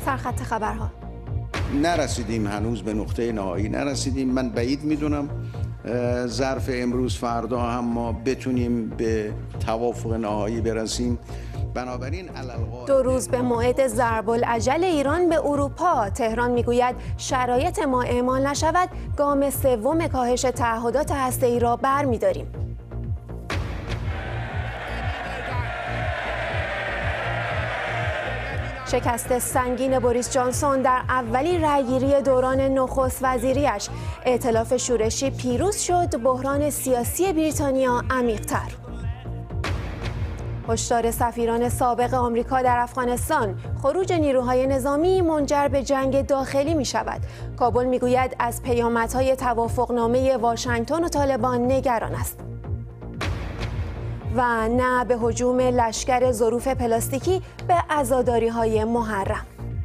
سرخط خبرها. نرسیدیم هنوز به نقطه نهایی، نرسیدیم. من بعید میدونم ظرف امروز فردا هم ما بتونیم به توافق نهایی برسیم. بنابراین 2 روز به موعد ضرب الاجل ایران به اروپا، تهران میگوید شرایط ما اعمال نشود گام سوم کاهش تعهدات هسته‌ای را برمی‌داریم. شکست سنگین بوریس جانسون در اولین رأیگیری دوران نخست وزیریش، ائتلاف شورشی پیروز شد، بحران سیاسی بریتانیا عمیق‌تر. هشدار سفیران سابق آمریکا در افغانستان، خروج نیروهای نظامی منجر به جنگ داخلی می شود. کابل می گوید از پیامدهای توافقنامه واشنگتن و طالبان نگران است. و نه به هجوم لشکر ظروف پلاستیکی به عزاداری‌های محرم.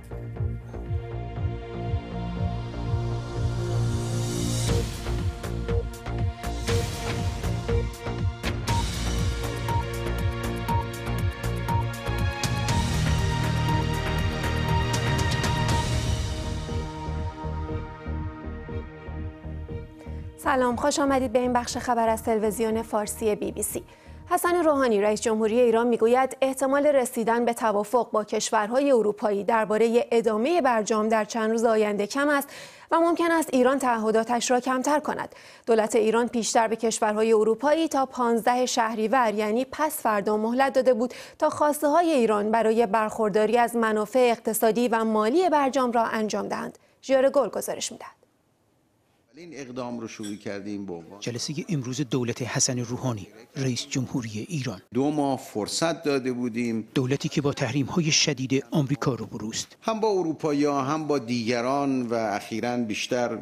سلام، خوش آمدید به این بخش خبر از تلویزیون فارسی BBC. حسن روحانی رئیس جمهوری ایران میگوید احتمال رسیدن به توافق با کشورهای اروپایی درباره ادامه برجام در چند روز آینده کم است و ممکن است ایران تعهداتش را کمتر کند. دولت ایران پیشتر به کشورهای اروپایی تا 15 شهریور یعنی پس فردا مهلت داده بود تا خواسته های ایران برای برخورداری از منافع اقتصادی و مالی برجام را انجام دهند. ژیار گل گزارش می‌دهد. این اقدام رو شروع کردیم با جلسه امروز دولت حسن روحانی رئیس جمهوری ایران. 2 ماه فرصت داده بودیم. دولتی که با تحریم‌های شدید آمریکا روبروست. هم با اروپایی‌ها هم با دیگران و اخیراً بیشتر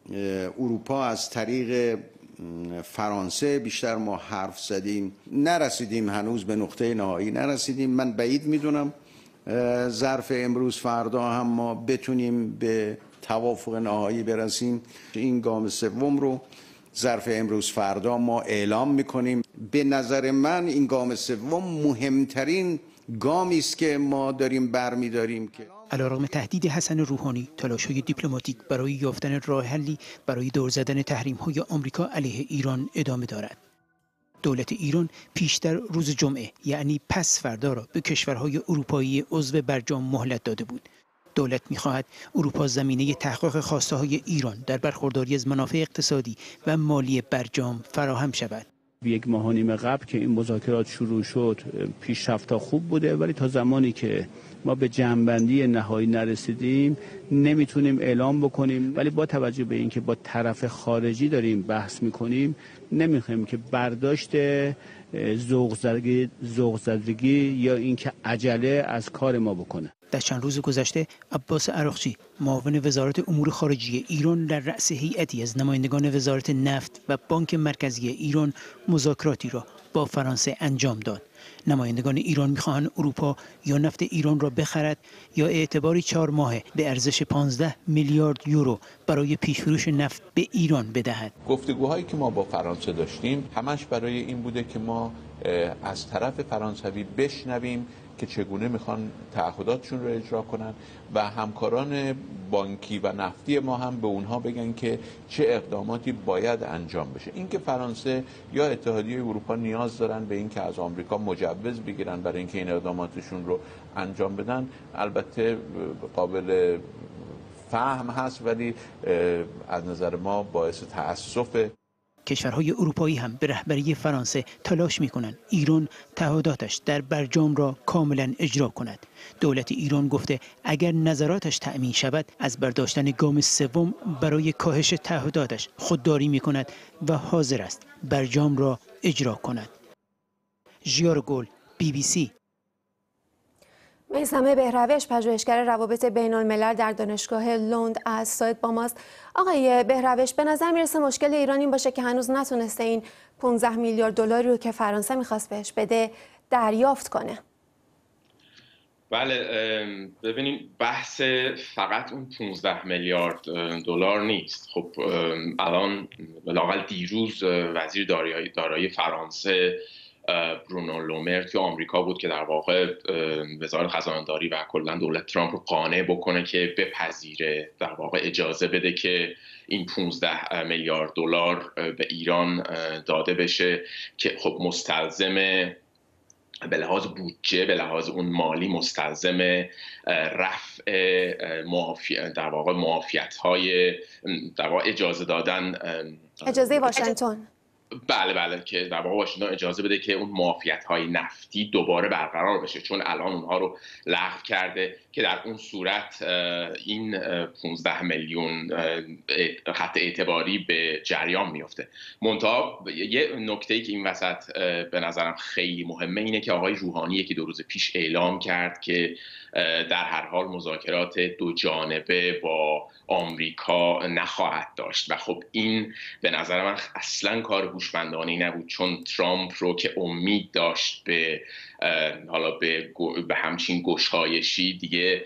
اروپا از طریق فرانسه بیشتر ما حرف زدیم. نرسیدیم هنوز به نقطه نهایی، نرسیدیم. من بعید میدونم ظرف امروز فردا هم ما بتونیم به توافق نهایی برسیم. این گام سوم رو ظرف امروز فردا ما اعلام میکنیم. به نظر من این گام سوم مهمترین گامی است که ما داریم برمیداریم. که علیرغم تهدید حسن روحانی، تلاش‌های دیپلماتیک برای یافتن راه حلی برای دور زدن تحریم‌های آمریکا علیه ایران ادامه دارد. دولت ایران پیشتر روز جمعه یعنی پس فردا را به کشورهای اروپایی عضو برجام مهلت داده بود. دولت می‌خواهد اروپا زمینه تحقق خواسته‌های ایران در برخورداری از منافع اقتصادی و مالی برجام فراهم شود. 1 ماه و نیم قبل که این مذاکرات شروع شد پیشرفت‌ها خوب بوده، ولی تا زمانی که ما به جمع‌بندی نهایی نرسیدیم نمیتونیم اعلام بکنیم. ولی با توجه به اینکه با طرف خارجی داریم بحث می‌کنیم، نمی‌خوایم که برداشت ذوق زدگی یا اینکه عجله از کار ما بکنه. در چند روز گذشته عباس عراقچی معاون وزارت امور خارجه ایران در رأس هیئتی از نمایندگان وزارت نفت و بانک مرکزی ایران مذاکراتی را با فرانسه انجام داد. نمایندگان ایران می‌خواهند اروپا یا نفت ایران را بخرد یا اعتباری 4 ماهه به ارزش 15 میلیارد یورو برای پیش‌فروش نفت به ایران بدهد. گفتگوهایی که ما با فرانسه داشتیم همش برای این بوده که ما از طرف فرانسوی بشنویم که چگونه میخوان تعهداتشون رو اجرا کنن و همکاران بانکی و نفتی ما هم به اونها بگن که چه اقداماتی باید انجام بشه. اینکه فرانسه یا اتحادیه اروپا نیاز دارن به اینکه از آمریکا مجوز بگیرن برای اینکه این اقداماتشون رو انجام بدن البته قابل فهم هست، ولی از نظر ما باعث تأسفه. کشورهای اروپایی هم به رهبری فرانسه تلاش می‌کنند ایران تعهداتش در برجام را کاملا اجرا کند. دولت ایران گفته اگر نظراتش تأمین شود از برداشتن گام سوم برای کاهش تعهداتش خودداری می‌کند و حاضر است برجام را اجرا کند. ژیار گل BBC. میثم بهروش پژوهشگر روابط بین الملل در دانشگاه لند از سایت با ماست. آقای بهروش، به نظر میرسه مشکل ایران این باشه که هنوز نتونسته این 15 میلیارد دلاری رو که فرانسه میخواست بهش بده دریافت کنه. بله، ببینیم بحث فقط اون 15 میلیارد دلار نیست. خب الان لااقل دیروز وزیر دارایی فرانسه برونو لومر توی آمریکا بود که در واقع وزارت خزانه‌داری و کلا دولت ترامپ رو قانع بکنه که بپذیره، در واقع اجازه بده که این 15 میلیارد دلار به ایران داده بشه که خب مستلزم به لحاظ بودجه، به لحاظ اون مالی مستلزم رفع در واقع معافیت‌های، در واقع اجازه دادن، اجازه واشنگتن. بله که در واقع واشنگتن اجازه بده که اون معافیت‌های نفتی دوباره برقرار بشه، چون الان اونها رو لغو کرده که در اون صورت این 15 میلیون خط اعتباری به جریان میفته. منتها یه نکته‌ای که این وسط به نظرم خیلی مهمه اینه که آقای روحانی یکی 2 روز پیش اعلام کرد که در هر حال مذاکرات 2 جانبه با آمریکا نخواهد داشت و خب این به نظر من اصلا کار هوشمندانه‌ای نبود، چون ترامپ رو که امید داشت به حالا به همچین گشایشی دیگه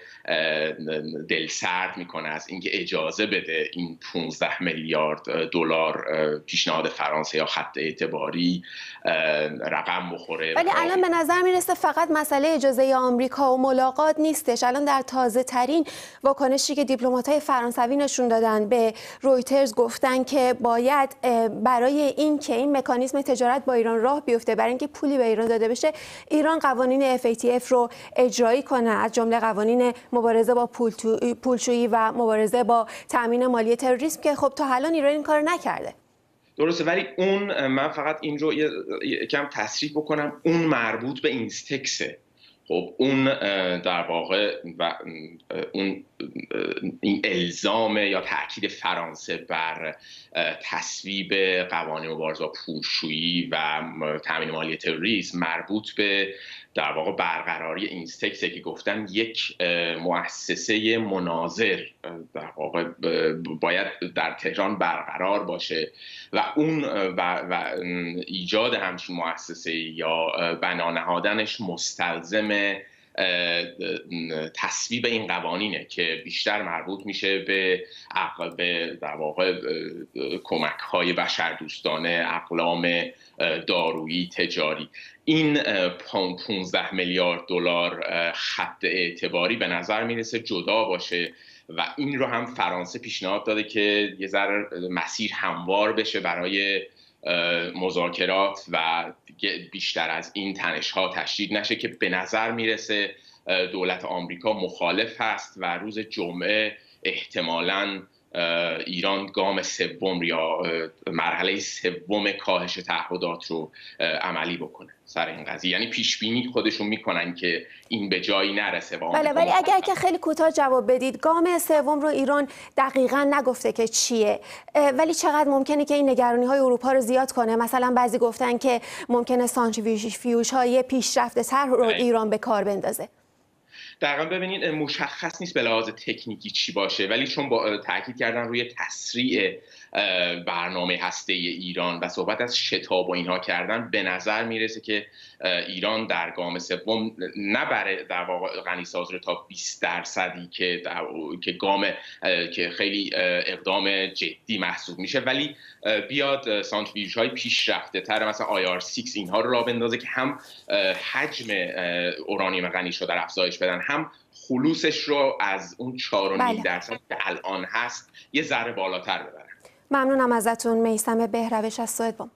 دل سرد میکنه از اینکه اجازه بده این 15 میلیارد دلار پیشنهاد فرانسه یا خط اعتباری رقم بخوره. ولی الان به نظر میرسه فقط مسئله اجازه آمریکا و ملاقات نیستش. الان در تازه ترین واکنشی که دیپلمات‌های فرانسوی نشون دادن به رویترز گفتن که باید برای این که این مکانیزم تجارت با ایران راه بیفته، برای اینکه پولی به ایران داده بشه، ایران قوانین FATF رو اجرایی کنه، از جمله قوانین مبارزه با پولشویی و مبارزه با تامین مالی تروریسم که خب تا الان ایران این کار نکرده. درسته، ولی اون من فقط این رو یکم تصریح بکنم، اون مربوط به اینستکسه. خب اون در واقع اون این الزام یا تاکید فرانسه بر تصویب قوانین مبارزه با پولشویی و تامین مالی تروریسم مربوط به در واقع برقراری اینستکسه که گفتن یک مؤسسه مناظر در واقع باید در تهران برقرار باشه و اون و ایجاد همچین مؤسسه یا بنا نهادنش مستلزم تصویب این قوانینه که بیشتر مربوط میشه به در واقع کمک‌های بشردوستانه، اقلام دارویی، تجاری. این 15 میلیارد دلار خط اعتباری به نظر میرسه جدا باشه و این رو هم فرانسه پیشنهاد داده که یه ذره مسیر هموار بشه برای مذاکرات و بیشتر از این تنش‌ها تشدید نشه، که به نظر میرسه دولت آمریکا مخالف هست و روز جمعه احتمالاً ایران گام سوم یا مرحله سوم کاهش تعهدات رو عملی بکنه سر این قضیه. یعنی پیش بینی خودشون میکنن که این به جایی نرسه. بله، ولی اگر که خیلی کوتاه جواب بدید، گام سوم رو ایران دقیقاً نگفته که چیه، ولی چقدر ممکنه که این نگرانی‌های اروپا رو زیاد کنه؟ مثلا بعضی گفتن که ممکنه سانتریفیوژهای پیشرفته‌تر رو ایران به کار بندازه. دقیقاً ببینید مشخص نیست به لحاظ تکنیکی چی باشه، ولی چون با تاکید کردن روی تسریع برنامه هسته ایران و صحبت از شتاب و اینها کردن، به نظر میرسه که ایران در گام سوم نبره در واقع غنیسازی رو تا 20% که گام که خیلی اقدام جدی محسوب میشه، ولی بیاد سانتریفیوژهای پیشرفته تر مثلا IR6 اینها رو راه بندازه که هم حجم اورانیوم غنی رو در افزایش بدن، هم خلوصش رو از اون 4.5% که الان هست یه ذره بالاتر ببرن. ممنونم ازتون. میثم بهروش از سوئد.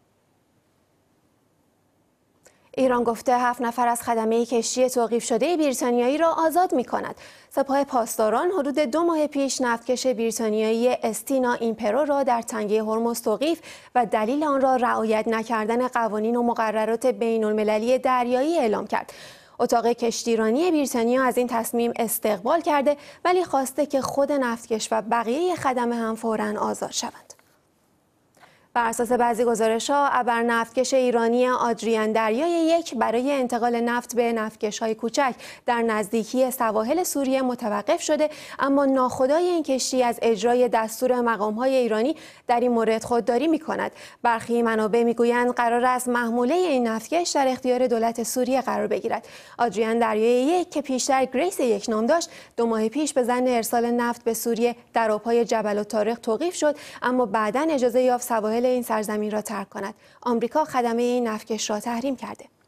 ایران گفته 7 نفر از خدمه کشتی توقیف شده بریتانیایی را آزاد می‌کند. سپاه پاسداران حدود 2 ماه پیش نفتکش بریتانیایی استینا ایمپرو را در تنگه هرمز توقیف و دلیل آن را رعایت نکردن قوانین و مقررات بین‌المللی دریایی اعلام کرد. اتاق کشتیرانی بریتانیا از این تصمیم استقبال کرده، ولی خواسته که خود نفتکش و بقیه خدمه هم فوراً آزاد شوند. بر اساس بعضی گزارش‌ها، ابر نفتکش ایرانی آدریان دریای 1 برای انتقال نفت به نفتکش‌های کوچک در نزدیکی سواحل سوریه متوقف شده، اما ناخدای این کشتی از اجرای دستور مقام‌های ایرانی در این مورد خودداری می‌کند. برخی منابع می‌گویند قرار است محموله این نفتکش در اختیار دولت سوریه قرار بگیرد. آدریان دریای 1 که پیشتر گریس 1 نام داشت، 2 ماه پیش به ظن ارسال نفت به سوریه در آب‌های جبل الطارق توقیف شد، اما بعداً اجازه یافت سواحل این سرزمین را ترک کند. آمریکا خدمه این نفتکش را تحریم کرده.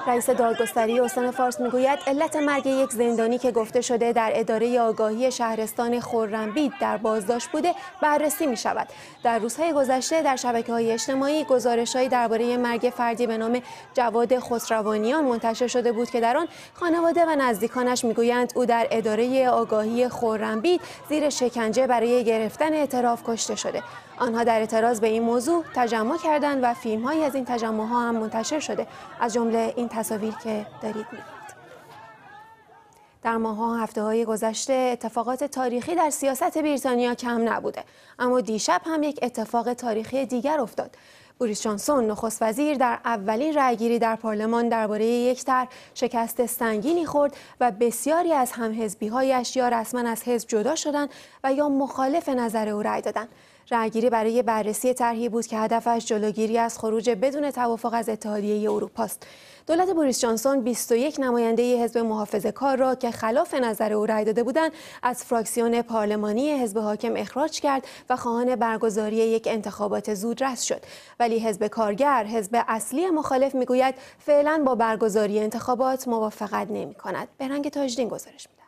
رئیس دادگستری استان فارس میگوید علت مرگ یک زندانی که گفته شده در اداره آگاهی شهرستان خرم‌بید در بازداشت بوده بررسی می شود. در روزهای گذشته در شبکه‌های اجتماعی گزارش‌هایی درباره مرگ فردی به نام جواد خسروانیان منتشر شده بود که در آن خانواده و نزدیکانش میگویند او در اداره آگاهی خرم‌بید زیر شکنجه برای گرفتن اعتراف کشته شده. آنها در اعتراض به این موضوع تجمع کردند و فیلم‌هایی از این تجمع‌ها هم منتشر شده، از جمله این تصاویر که دارید می‌بینید. در ماه‌ها هفته‌های گذشته اتفاقات تاریخی در سیاست بریتانیا کم نبوده، اما دیشب هم یک اتفاق تاریخی دیگر افتاد. بوریس جانسون نخست وزیر در اولین رأیگیری در پارلمان درباره یک طرح شکست سنگینی خورد و بسیاری از همحزبی‌هایش یا رسما از حزب جدا شدند و یا مخالف نظر او رأی دادند. رأیگیری برای بررسی طرحی بود که هدفش جلوگیری از خروج بدون توافق از اتحادیه اروپا است. دولت بوریس جانسون 21 نماینده حزب محافظه‌کار را که خلاف نظر او رأی داده بودند از فراکسیون پارلمانی حزب حاکم اخراج کرد و خواهان برگزاری یک انتخابات زودرس شد. ولی حزب کارگر، حزب اصلی مخالف، میگوید فعلا با برگزاری انتخابات موافقت نمی‌کند. بهرنگ تاجدین گزارش می‌دهد.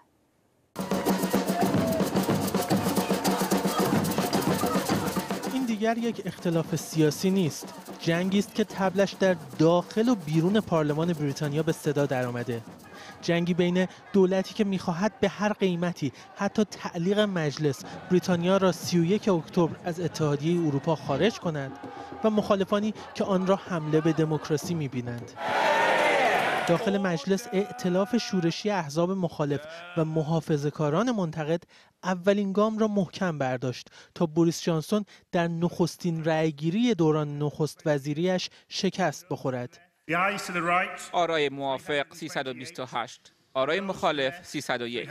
دیگر یک اختلاف سیاسی نیست، جنگی است که طبلش در داخل و بیرون پارلمان بریتانیا به صدا درآمده. جنگی بین دولتی که می‌خواهد به هر قیمتی، حتی تعلیق مجلس، بریتانیا را 31 اکتبر از اتحادیه اروپا خارج کند و مخالفانی که آن را حمله به دموکراسی می‌بینند. داخل مجلس ائتلاف شورشی احزاب مخالف و محافظه‌کاران منتقد اولین گام را محکم برداشت تا بوریس جانسون در نخستین رأیگیری دوران نخست وزیریش شکست بخورد. آرای موافق 328، آرای مخالف 301.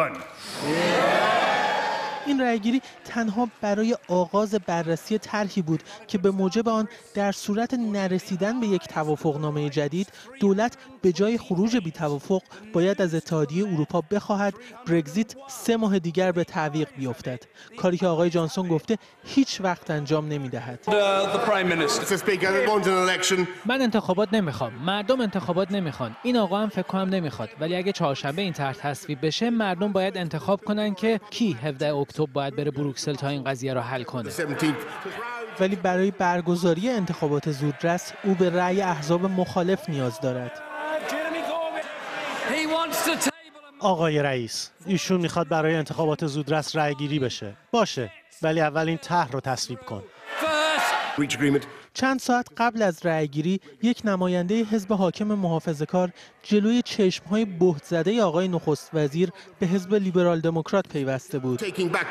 این رأیگیری تنها برای آغاز بررسی طرحی بود که به موجب آن در صورت نرسیدن به یک توافقنامه جدید دولت به جای خروج بی توافق باید از اتحادیه اروپا بخواهد برگزیت 3 ماه دیگر به تعویق بیفتد، کاری که آقای جانسون گفته هیچ وقت انجام نمیدهد. من انتخابات نمیخوام، مردم انتخابات نمیخوان، این آقا هم فکر کنم نمیخواد، ولی اگه چهارشنبه این طرح تصویب بشه مردم باید انتخاب کنن که کی 17 اکتبر باید بره بروکسل تا این قضیه را حل کنه. ولی برای برگزاری انتخابات زودرس او به رأی احزاب مخالف نیاز دارد. آقای رئیس، ایشون میخواد برای انتخابات زودرس رأیگیری بشه. باشه، ولی اول این طرح رو تصویب کن. چند ساعت قبل از رأیگیری یک نماینده حزب حاکم محافظه‌کار جلوی چشم‌های بهت زده آقای نخست وزیر به حزب لیبرال دموکرات پیوسته بود.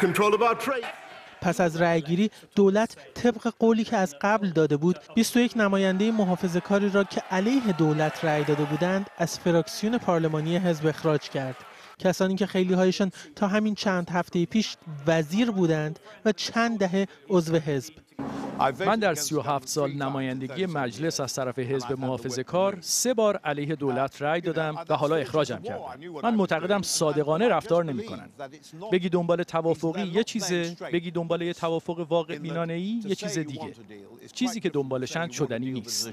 پس از رأیگیری دولت طبق قولی که از قبل داده بود 21 نماینده محافظه‌کاری را که علیه دولت رأی داده بودند از فراکسیون پارلمانی حزب اخراج کرد. کسانی که خیلی هایشان تا همین چند هفته پیش وزیر بودند و چند دهه عضو حزب. من در 37 سال نمایندگی مجلس از طرف حزب محافظه‌کار 3 بار علیه دولت رأی دادم و حالا اخراجم کردم. من معتقدم صادقانه رفتار نمی‌کنن. بگی دنبال توافقی یه چیزه، بگی دنبال یه توافق واقع بینانه‌ای یه چیز دیگه. چیزی که دنبالشن شدنی نیست.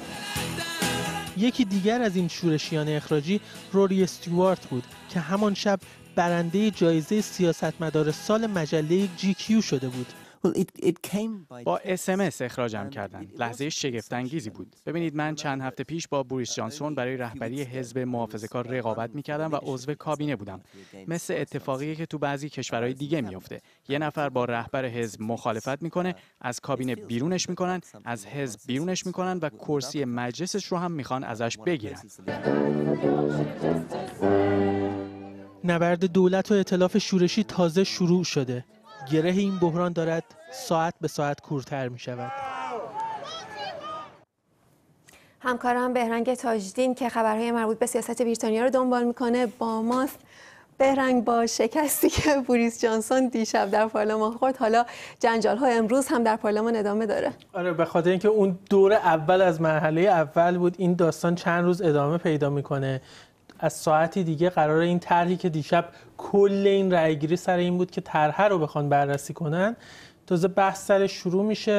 یکی دیگر از این شورشیان اخراجی روری استیوارت بود که همان شب برنده جایزه سیاستمدار سال مجله GQ شده بود. با SMS اخراجم کردن. لحظه شگفت‌انگیزی بود. ببینید من چند هفته پیش با بوریس جانسون برای رهبری حزب محافظه‌کار رقابت می‌کردم و عضو کابینه بودم. مثل اتفاقی که تو بعضی کشورهای دیگه میفته. یه نفر با رهبر حزب مخالفت میکنه، از کابینه بیرونش میکنن، از حزب بیرونش میکنن و کرسی مجلسش رو هم میخوان ازش بگیرن. نبرد دولت و ائتلاف شورشی تازه شروع شده. گره این بحران دارد ساعت به ساعت کورتر می شود. همکارم بهرنگ تاجدین که خبرهای مربوط به سیاست بریتانیا رو دنبال میکنه با ماست. بهرنگ، با شکستی که بوریس جانسون دیشب در پارلمان خورد، حالا جنجال‌ها امروز هم در پارلمان ادامه داره. آره، به خاطر اینکه اون دور اول از مرحله اول بود، این داستان چند روز ادامه پیدا میکنه. از ساعتی دیگه قراره این طرحی که دیشب کل این رأیگیری سر این بود که طرح رو بخوان بررسی کنن، تازه بحث سرش شروع میشه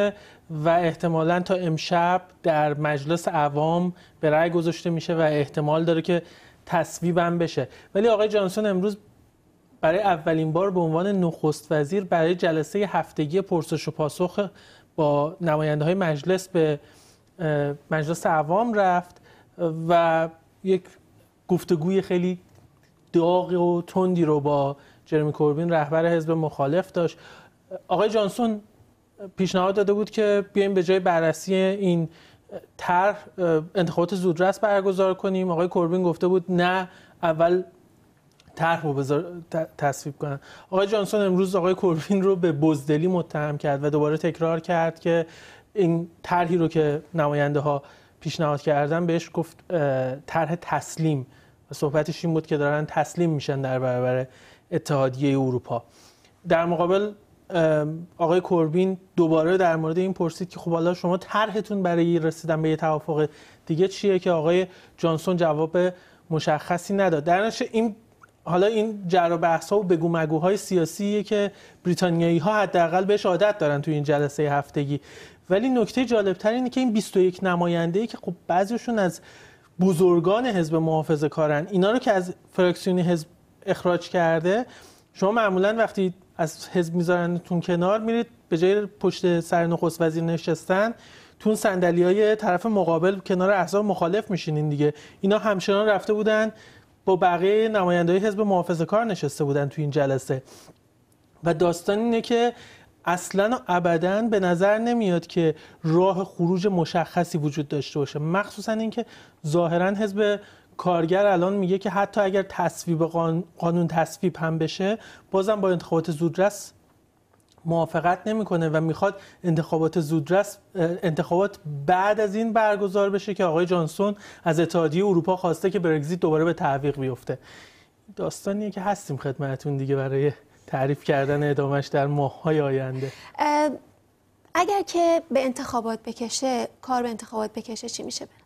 و احتمالاً تا امشب در مجلس عوام به رأی گذاشته میشه و احتمال داره که تصویب هم بشه. ولی آقای جانسون امروز برای اولین بار به عنوان نخست وزیر برای جلسه هفتگی پرسش و پاسخ با نماینده های مجلس به مجلس عوام رفت و یک گفتگوی خیلی داغ و تندی رو با جرمی کوربین رهبر حزب مخالف داشت. آقای جانسون پیشنهاد داده بود که بیایم به جای بررسی این طرح انتخابات زودرس برگزار کنیم. آقای کوربین گفته بود نه، اول طرح رو تصویب کنن. آقای جانسون امروز آقای کوربین رو به بزدلی متهم کرد و دوباره تکرار کرد که این طرحی رو که نماینده ها پیشنهاد کردن بهش گفت طرح تسلیم و صحبتش این بود که دارن تسلیم میشن در برابر اتحادیه اروپا. در مقابل آقای کوربین دوباره در مورد این پرسید که خب حالا شما طرحتون برای رسیدن به یه توافق دیگه چیه، که آقای جانسون جواب مشخصی نداد. در نتیجه این جر و بحث‌ها و بگو مگوهای سیاسیه که بریتانیایی‌ها حداقل بهش عادت دارن تو این جلسه هفتگی. ولی نکته جالب‌تر اینه که این 21 نماینده‌ای که خب بعضیشون از بزرگان حزب محافظه‌کارن، اینا رو که از فراکسیون حزب اخراج کرده، شما معمولاً وقتی از حزب میذارنتون کنار، میرید به جای پشت سر نخست وزیر نشستن تو صندلی‌های طرف مقابل کنار احزاب مخالف میشینین دیگه. اینا همچنان رفته بودن با بقیه نماینده‌های حزب محافظه‌کار نشسته بودن تو این جلسه و داستان اینه که اصلاً و ابداً به نظر نمیاد که راه خروج مشخصی وجود داشته باشه، مخصوصاً اینکه ظاهراً حزب کارگر الان میگه که حتی اگر تصویب قانون تصویب هم بشه، بازم با انتخابات زودرس موافقت نمیکنه و میخواد انتخابات بعد از این برگزار بشه که آقای جانسون از اتحادیه اروپا خواسته که برگزیت دوباره به تعویق بیفته. داستانیه که هستیم خدمتتون دیگه برای تعریف کردن ادامش در ماه‌های آینده. اگر که به انتخابات بکشه، کار به انتخابات بکشه، چی میشه به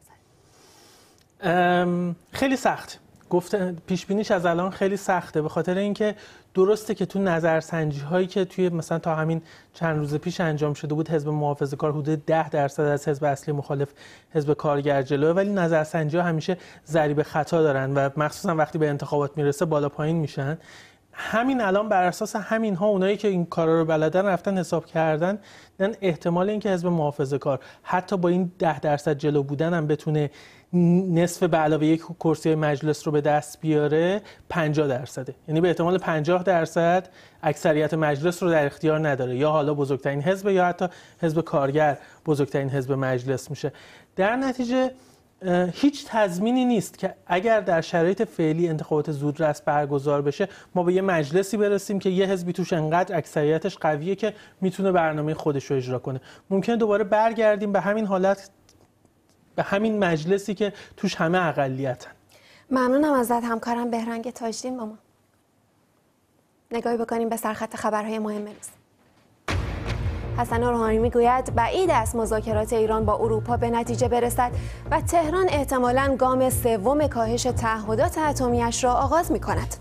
نظر؟ خیلی سخت. پیش بینیش از الان خیلی سخته، به خاطر اینکه درسته که تو نظرسنجی هایی که توی مثلا تا همین چند روز پیش انجام شده بود، حزب محافظه‌کار حدود 10% از حزب اصلی مخالف حزب کارگر جلوه، ولی نظرسنجی ها همیشه ضریب خطا دارن و مخصوصا وقتی به انتخابات میرسه بالا پایین میشن. همین الان بر اساس همین ها اونایی که این کارا رو بلدن رفتن حساب کردن، احتمال اینکه حزب محافظه‌کار حتی با این 10% جلو بودن هم بتونه نصف به علاوه یک کرسی مجلس رو به دست بیاره 50%. یعنی به احتمال 50% اکثریت مجلس رو در اختیار نداره، یا حالا بزرگترین حزب یا حتی حزب کارگر بزرگترین حزب مجلس میشه. در نتیجه هیچ تضمینی نیست که اگر در شرایط فعلی انتخابات زودرس برگزار بشه ما به یه مجلسی برسیم که یه حزبی توش انقدر اکثریتش قویه که میتونه برنامه خودش رو اجرا کنه. ممکنه دوباره برگردیم به همین حالت، به همین مجلسی که توش همه اقلیتن. ممنونم ازت همکارم بهرنگ تاجدین. با ما نگاهی بکنیم به سرخط خبرهای مهم روز. حسن روحانی میگوید بعید است مذاکرات ایران با اروپا به نتیجه برسد و تهران احتمالاً گام سوم کاهش تعهدات اتمی‌اش را آغاز می‌کند.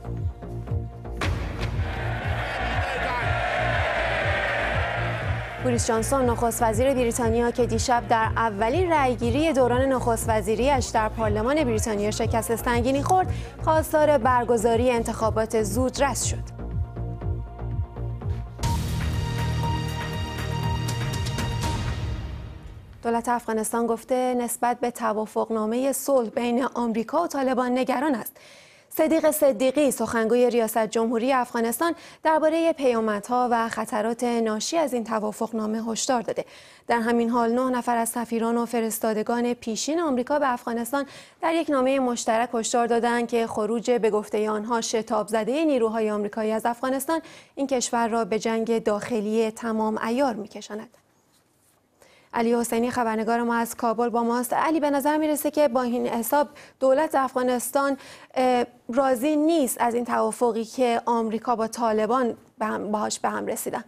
بوریس جانسون نخست وزیر بریتانیا که دیشب در اولین رأیگیری دوران نخست وزیری‌اش در پارلمان بریتانیا شکست سنگینی خورد، خواستار برگزاری انتخابات زودرس شد. دولت افغانستان گفته نسبت به توافقنامه صلح بین آمریکا و طالبان نگران است. صدیق صدیقی سخنگوی ریاست جمهوری افغانستان درباره پیامدها و خطرات ناشی از این توافقنامه هشدار داده. در همین حال 9 نفر از سفیران و فرستادگان پیشین آمریکا به افغانستان در یک نامه مشترک هشدار دادند که خروج به گفته آنها شتاب زده نیروهای آمریکایی از افغانستان این کشور را به جنگ داخلی تمام عیار می‌کشاند. علی حسینی خبرنگار ما از کابل با ماست. علی، به نظر میرسه که با این حساب دولت افغانستان راضی نیست از این توافقی که آمریکا با طالبان باهاش به هم رسیدن.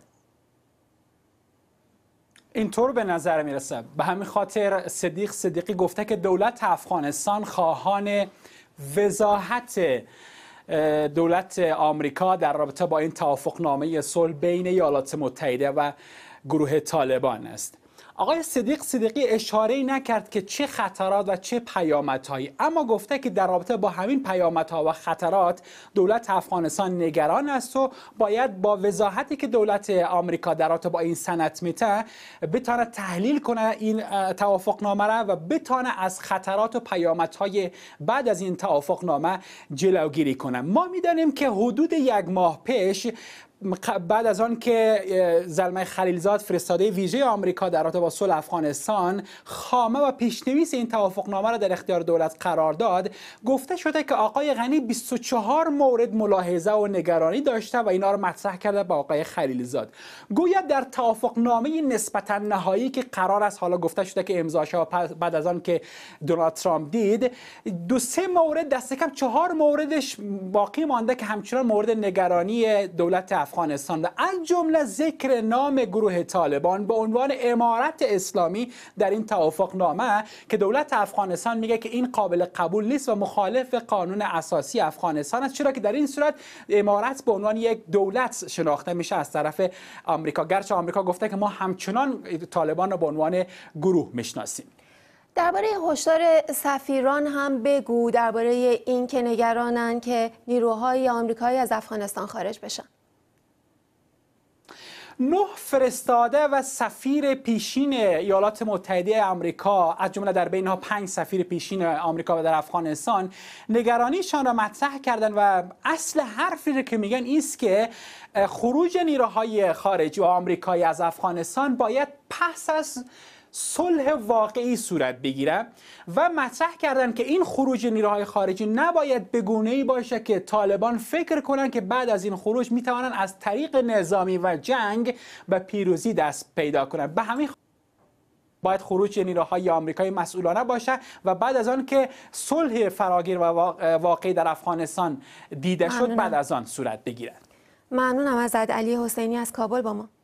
اینطور به نظر میرسه. به همین خاطر صدیق صدیقی گفته که دولت افغانستان خواهان وضاحت دولت آمریکا در رابطه با این توافقنامه صلح بین ایالات متحده و گروه طالبان است. آقای صدیقی اشاره‌ای نکرد که چه خطرات و چه پیامدهایی، اما گفته که در رابطه با همین پیامدها و خطرات دولت افغانستان نگران است و باید با وضاحتی که دولت آمریکا در رابطه با این سند میته بتونه تحلیل کنه این توافقنامه را و بتونه از خطرات و پیامدهای بعد از این توافقنامه جلوگیری کنه. ما میدانیم که حدود 1 ماه پیش بعد از آن که زلمه خلیلزاد فرستاده ویژه آمریکا در رابطه با صلح افغانستان خامه و پیشنویس این توافقنامه را در اختیار دولت قرار داد، گفته شده که آقای غنی 24 مورد ملاحظه و نگرانی داشته و اینا را مطرح کرده با آقای خلیلزاد. گویا در توافقنامه نسبتا نهایی که قرار است، حالا گفته شده که امضاش بعد از آن که دونالد ترامپ دید، 2-3 مورد دست کم 4 موردش باقی مانده که همچنان مورد نگرانی دولت افغانستان و از جمله ذکر نام گروه طالبان به عنوان امارت اسلامی در این توافقنامه که دولت افغانستان میگه که این قابل قبول نیست و مخالف قانون اساسی افغانستان است، چرا که در این صورت امارت به عنوان یک دولت شناخته میشه از طرف آمریکا، گرچه آمریکا گفته که ما همچنان طالبان را به عنوان گروه میشناسیم. درباره هشدار سفیران هم بگو، درباره این که نگرانن که نیروهای آمریکایی از افغانستان خارج بشن. 9 فرستاده و سفیر پیشین ایالات متحده آمریکا، از جمله در بینها 5 سفیر پیشین آمریکا در افغانستان، نگرانیشان را مطرح کردند و اصل حرفی که میگن ایست که خروج نیروهای خارجی و آمریکایی از افغانستان باید پس از صلح واقعی صورت بگیره و مطرح کردن که این خروج نیروهای خارجی نباید به گونه‌ای باشه که طالبان فکر کنن که بعد از این خروج میتوانن از طریق نظامی و جنگ به پیروزی دست پیدا کنن. به همین باید خروج نیروهای آمریکایی مسئولانه باشه و بعد از آن که صلح فراگیر و واقعی در افغانستان دیده شد بعد از آن صورت بگیره. ممنونم ازت علی حسینی از کابل با ما.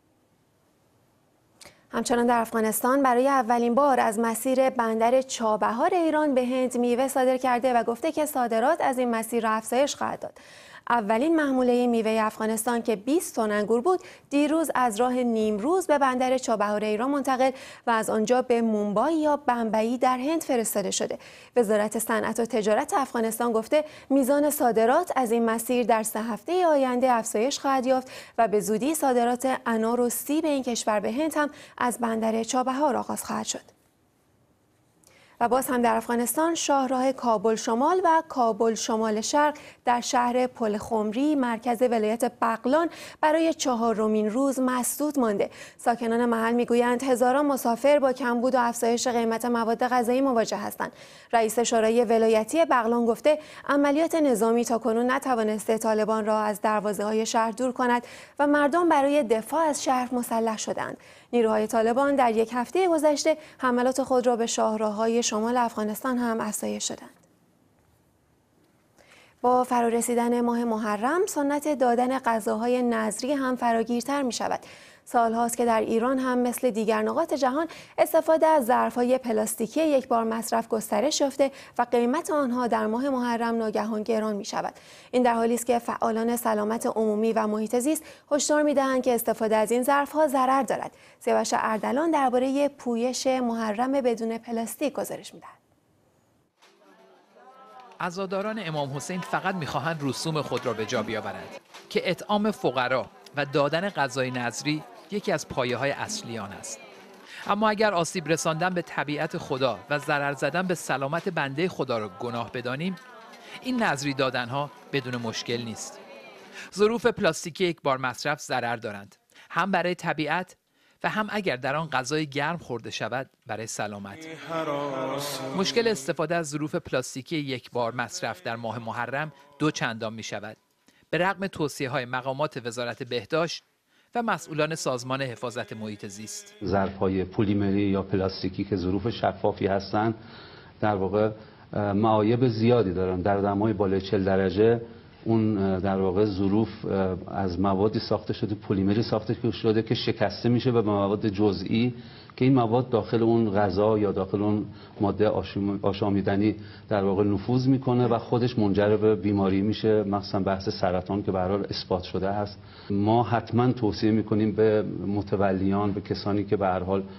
همچنان در افغانستان برای اولین بار از مسیر بندر چابهار ایران به هند میوه صادر کرده و گفته که صادرات از این مسیر را افزایش خواهد داد. اولین محموله میوه افغانستان که 20 تن انگور بود دیروز از راه نیمروز به بندر چابهار ایران منتقل و از آنجا به مومبای یا بمبئی در هند فرستاده شده. وزارت صنعت و تجارت افغانستان گفته میزان صادرات از این مسیر در 3 هفته آینده افزایش خواهد یافت و به زودی صادرات انار و سیب این کشور به هند هم از بندر چابهار آغاز خواهد شد. و باز هم در افغانستان شاهراه کابل شمال و کابل شمال شرق در شهر پلخمری مرکز ولایت بغلان برای 4مین روز مسدود مانده. ساکنان محل میگویند هزاران مسافر با کمبود و افزایش قیمت مواد غذایی مواجه هستند. رئیس شورای ولایتی بغلان گفته عملیات نظامی تاکنون نتوانسته طالبان را از دروازه‌های شهر دور کند و مردم برای دفاع از شهر مسلح شدند. نیروهای طالبان در 1 هفته گذشته حملات خود را به شاهراه‌های شمال افغانستان هم افزایش دادند. با فرارسیدن ماه محرم سنت دادن غذاهای نذری هم فراگیرتر می شود. سالهاست که در ایران هم مثل دیگر نقاط جهان استفاده از ظرف‌های پلاستیکی یکبار مصرف گسترش یافته و قیمت آنها در ماه محرم ناگهان گران می شود. این در حالی است که فعالان سلامت عمومی و محیط زیست هشدار می‌دهند که استفاده از این ظرف‌ها ضرر دارد. سیاوش اردلان درباره پویش محرم بدون پلاستیک گزارش می‌دهد. عزاداران امام حسین فقط می‌خواهند رسوم خود را به جا بیاورند که اطعام فقرا و دادن غذای نذری یکی از پایه‌های اصلی آن است. اما اگر آسیب رساندن به طبیعت خدا و ضرر زدن به سلامت بنده خدا را گناه بدانیم، این نذری دادنها بدون مشکل نیست. ظروف پلاستیکی یکبار مصرف ضرر دارند، هم برای طبیعت و هم اگر در آن غذای گرم خورده شود برای سلامت. مشکل استفاده از ظروف پلاستیکی یکبار مصرف در ماه محرم 2 چندان می شود. به رغم توصیه‌های مقامات وزارت بهداشت و مسئولان سازمان حفاظت محیط زیست. ظرف‌های پلیمری یا پلاستیکی که ظروف شفافی هستند در واقع معایب زیادی دارن. در دمای بالای 40 درجه اون در واقع ظروف از موادی ساخته شده، پلیمری ساخته شده که شکسته میشه به مواد جزئی که این مواد داخل اون غذا یا داخل اون ماده آشامیدنی در واقع نفوذ میکنه و خودش منجر به بیماری میشه، مثلا بحث سرطان که به هر حال اثبات شده است. ما حتما توصیه میکنیم به متولیان، به کسانی که به هر حال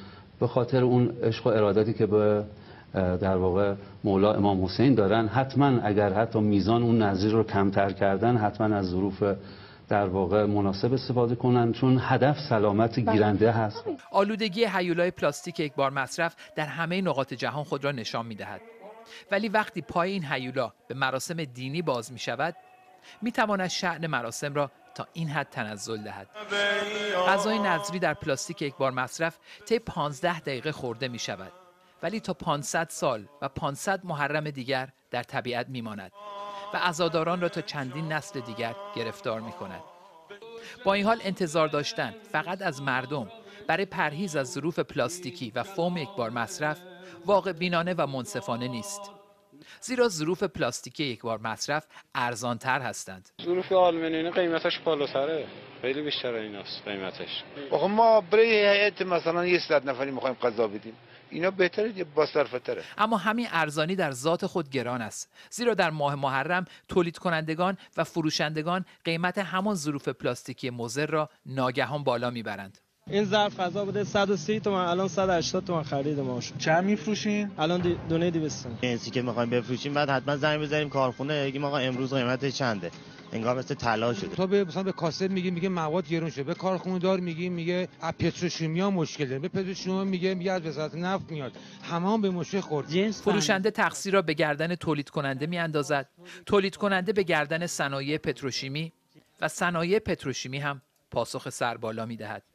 به خاطر اون عشق و ارادتی که به در واقع مولا امام حسین دارن، حتما اگر حتی میزان اون نظیر رو کمتر کردن، حتما از ظروف در واقع مناسب استفاده کنن، چون هدف سلامت گیرنده هست. آلودگی هیولای پلاستیک یک بار مصرف در همه نقاط جهان خود را نشان می‌دهد. ولی وقتی پای این هیولا به مراسم دینی باز می‌شود، می‌تواند شأن مراسم را تا این حد تنزل دهد. غذای نذری در پلاستیک یک بار مصرف طی 15 دقیقه خورده می‌شود، ولی تا 500 سال و 500 محرم دیگر در طبیعت می‌ماند و عزاداران را تا چندین نسل دیگر گرفتار می‌کند. با این حال انتظار داشتن فقط از مردم برای پرهیز از ظروف پلاستیکی و فوم یک بار مصرف واقع بینانه و منصفانه نیست. زیرا ظروف پلاستیکی یک بار مصرف ارزان‌تر هستند. ظروف آلومینیومی قیمتش بالاتره، خیلی بیشتره ایناست قیمتش. آخه ما برای هیئت مثلا 100 نفری می‌خوایم غذا بدیم، اینا بهتره با صرفه‌تره. اما همین ارزانی در ذات خود گران است، زیرا در ماه محرم تولید کنندگان و فروشندگان قیمت همان ظروف پلاستیکی مضر را ناگهان بالا میبرند. این ظرف غذا بوده 130 تومن، الان 180 تومن خرید ما شد. چند میفروشین؟ الان دونه 200. این چیزی که می‌خوایم بفروشیم بعد حتما زنگ بزنیم کارخونه بگیم آقا امروز قیمتش چنده. انگار مثل طلا شده. تو مثلا به کاسب میگه مواد گرون شده، به کارخونه دار میگه از پتروشیمیا مشکل داره، به پتروشیمیا میگه از وزارت نفت میاد، همه به مشکل خورد. فروشنده تقصیر را به گردن تولید کننده میاندازد، تولید کننده به گردن صنایع پتروشیمی و صنایع پتروشیمی هم پاسخ سربالا میدهد.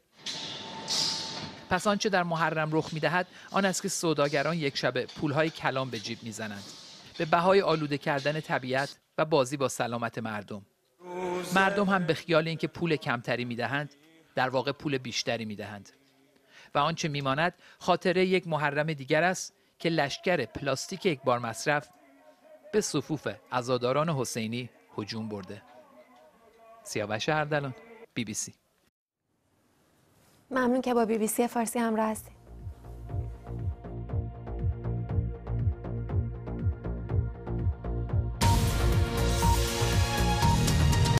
پس آنچه در محرم رخ میدهد آن است که سوداگران یک شبه پولهای کلان به جیب میزنند به بهای آلوده کردن طبیعت و بازی با سلامت مردم. مردم هم به خیال اینکه پول کمتری میدهند در واقع پول بیشتری میدهند و آنچه میماند خاطره یک محرم دیگر است که لشکر پلاستیک یک بار مصرف به صفوف عزاداران حسینی هجوم برده. سیاوش اردلان، BBC. ممنون که با BBC فارسی همراه هستید.